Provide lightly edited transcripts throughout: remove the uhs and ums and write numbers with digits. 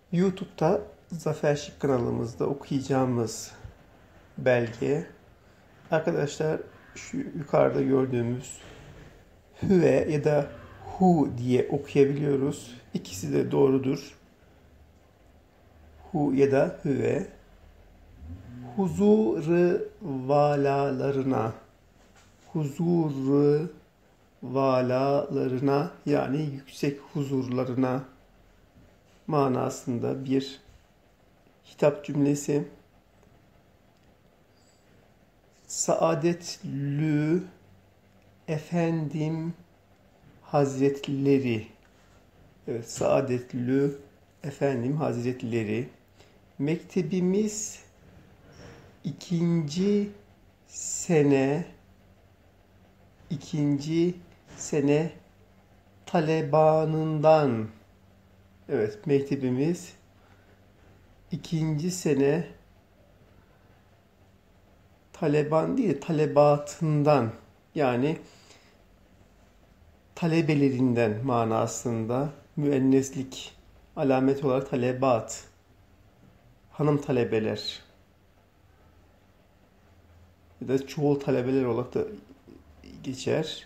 YouTube'da Zafer Şık kanalımızda okuyacağımız belge, arkadaşlar, şu yukarıda gördüğümüz hüve ya da hu diye okuyabiliyoruz. İkisi de doğrudur. Hu ya da hüve. Huzur-ı valalarına, huzur-ı valalarına, yani yüksek huzurlarına manasında bir hitap cümlesi. Saadetlü Efendim Hazretleri. Evet, Saadetlü Efendim Hazretleri. Mektebimiz ikinci sene ikinci sene talebanından. Evet, mektebimiz ikinci sene taleban değil, talebatından, yani talebelerinden manasında, müenneslik alamet olarak talebat, hanım talebeler ya da çoğul talebeler olarak da geçer.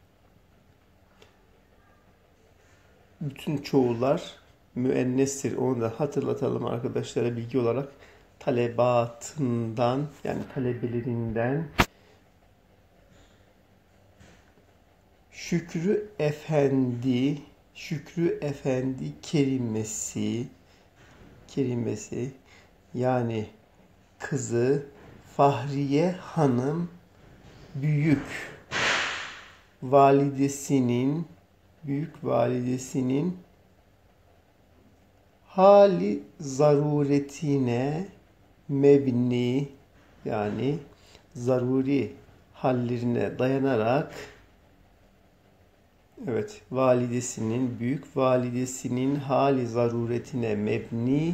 Bütün çoğullar müennestir. Onu da hatırlatalım arkadaşlara bilgi olarak. Talebatından, yani talebelerinden. Şükrü Efendi, Şükrü Efendi kelimesi, yani kızı Fahriye Hanım büyük validesinin hali zaruretine mebni, yani zaruri hallerine dayanarak, evet, büyük validesinin hali zaruretine mebni,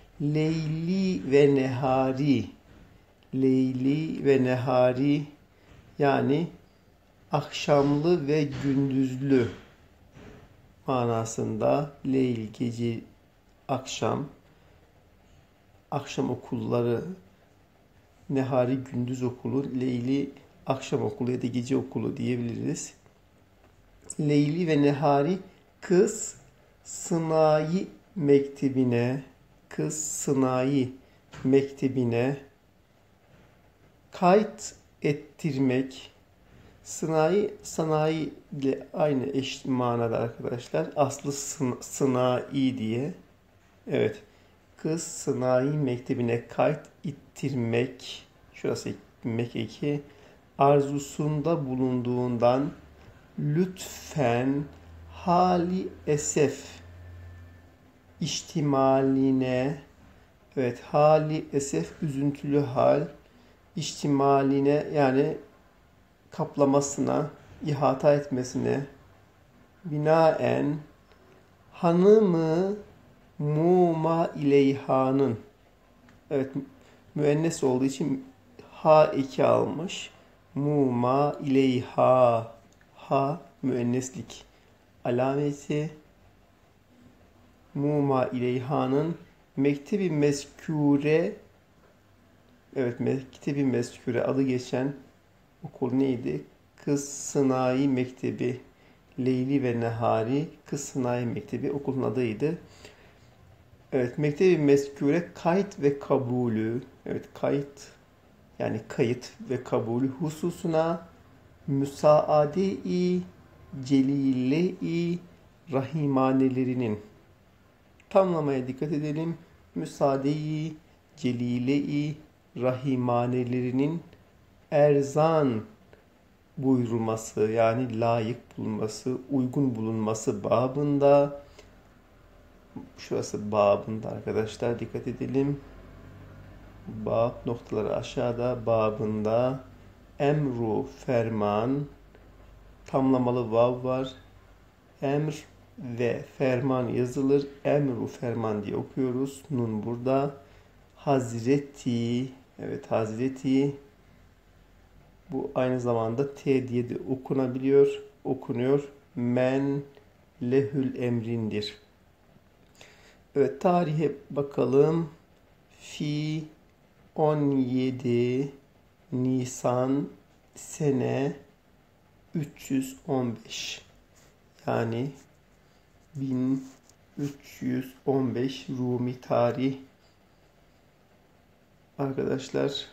leyli ve nehari, yani akşamlı ve gündüzlü manasında. Leyl gece, akşam okulları, nehari gündüz okulu, leyli akşam okulu ya da gece okulu diyebiliriz. Leyli ve nehari kız sınai mektebine kayıt ettirmek. Sanayi ile aynı eş manada arkadaşlar. Aslı sınai diye. Evet. Kız sanayi mektebine kayıt ettirmek. Şurası eklemek eki. Arzusunda bulunduğundan lütfen hali esef ihtimaline, evet, hali esef üzüntülü hal, ihtimaline, yani kaplamasına, ihata etmesine binaen hanımı muma ileyhanın, evet, müennes olduğu için ha eki almış. Muma ileyha, ha müenneslik alameti. Muma ileyhanın mektebi mezkure, evet, mektebi mezkure adı geçen okul neydi? Kız Sınai Mektebi, Leyli ve Nehari Kız Sınai Mektebi okulun adıydı. Evet, Mektebi mezkure kayıt ve kabulü, evet, kayıt, yani kayıt ve kabulü hususuna müsaade-i celile-i rahimanelerinin, tamlamaya dikkat edelim. Müsaade-i celile-i rahimanelerinin erzan buyurulması, yani layık bulunması, uygun bulunması babında, şurası babında arkadaşlar, dikkat edelim. Bab noktaları aşağıda, babında emru ferman, tamlamalı vav var. Emr ve ferman yazılır. Emru ferman diye okuyoruz. Nun burada. Hazreti, evet, Hazreti, bu aynı zamanda T diye de okunuyor. Men lehül emrindir. Evet, tarihe bakalım. Fi 17 Nisan sene 315. Yani 1315 Rumi tarih. Arkadaşlar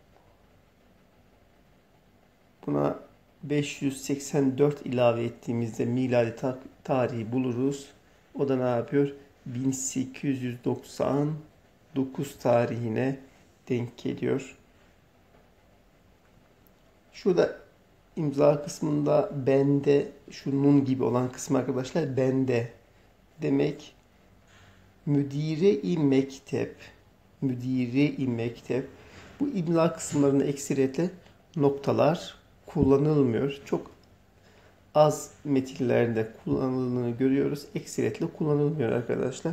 buna 584 ilave ettiğimizde miladi tarihi buluruz. O da ne yapıyor? 1899 tarihine denk geliyor. Şurada imza kısmında bende, şu nun gibi olan kısmı arkadaşlar bende demek. Müdire-i mektep. Müdire-i mektep. Bu imla kısımlarında ekseriyetle noktalar kullanılmıyor. Çok az metinlerde kullanıldığını görüyoruz. Ekseriyetle kullanılmıyor arkadaşlar.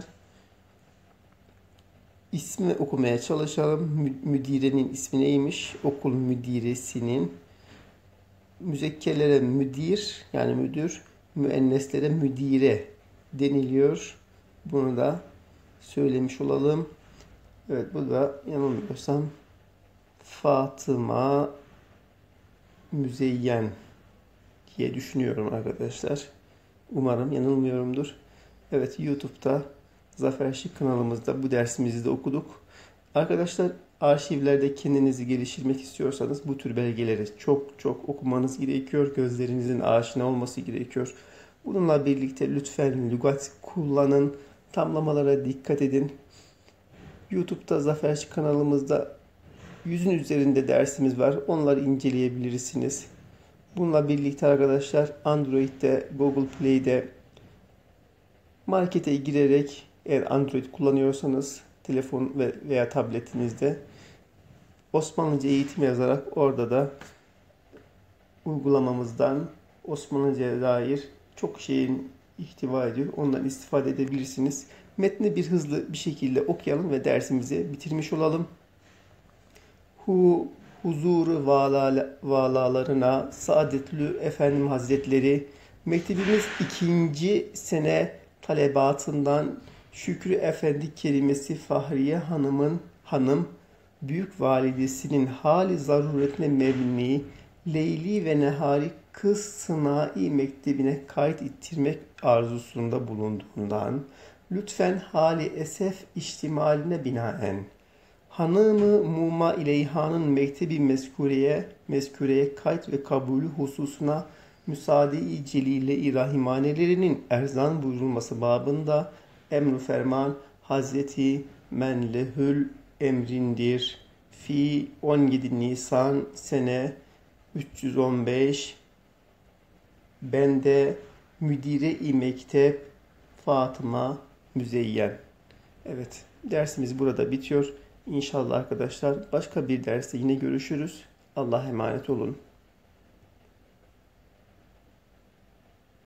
İsmi okumaya çalışalım. Müdirenin ismi neymiş? Okul müdiresinin. Müzekkerlere müdir, yani müdür, müenneslere müdire deniliyor. Bunu da söylemiş olalım. Evet, bu da yanılmıyorsam Fatıma Müzeyyen diye düşünüyorum arkadaşlar. Umarım yanılmıyorumdur. Evet, YouTube'da Zafer Şık kanalımızda bu dersimizi de okuduk. Arkadaşlar, arşivlerde kendinizi geliştirmek istiyorsanız bu tür belgeleri çok çok okumanız gerekiyor. Gözlerinizin aşina olması gerekiyor. Bununla birlikte lütfen lügat kullanın. Tamlamalara dikkat edin. YouTube'da Zafer Şık kanalımızda 100'ün üzerinde dersimiz var. Onları inceleyebilirsiniz. Bununla birlikte arkadaşlar Android'de, Google Play'de markete girerek, eğer Android kullanıyorsanız telefon veya tabletinizde Osmanlıca eğitim yazarak orada da uygulamamızdan Osmanlıca'ya dair çok şeyin ihtiva ediyor. Ondan istifade edebilirsiniz. Metni bir hızlı bir şekilde okuyalım ve dersimizi bitirmiş olalım. Huzuru valalarına Saadetlü Efendim Hazretleri, mektebimiz 2. sene talebatından Şükrü Efendi kerimesi Fahriye hanım büyük validesinin hali zaruretine mebni Leyli ve Nehari Kız Sınai Mektebine kayıt ettirmek arzusunda bulunduğundan lütfen hali esef ihtimaline binaen Hanım-ı Muma İleyha'nın mektebi mezkureye kayıt ve kabulü hususuna müsaade-i celile-i rahimanelerinin erzan buyurulması babında emr-ü ferman Hazreti Menlehül emrindir. Fi 17 Nisan sene 315 bende müdire-i mektep Fatıma Müzeyyen. Evet, dersimiz burada bitiyor. İnşallah arkadaşlar başka bir derste yine görüşürüz. Allah'a emanet olun.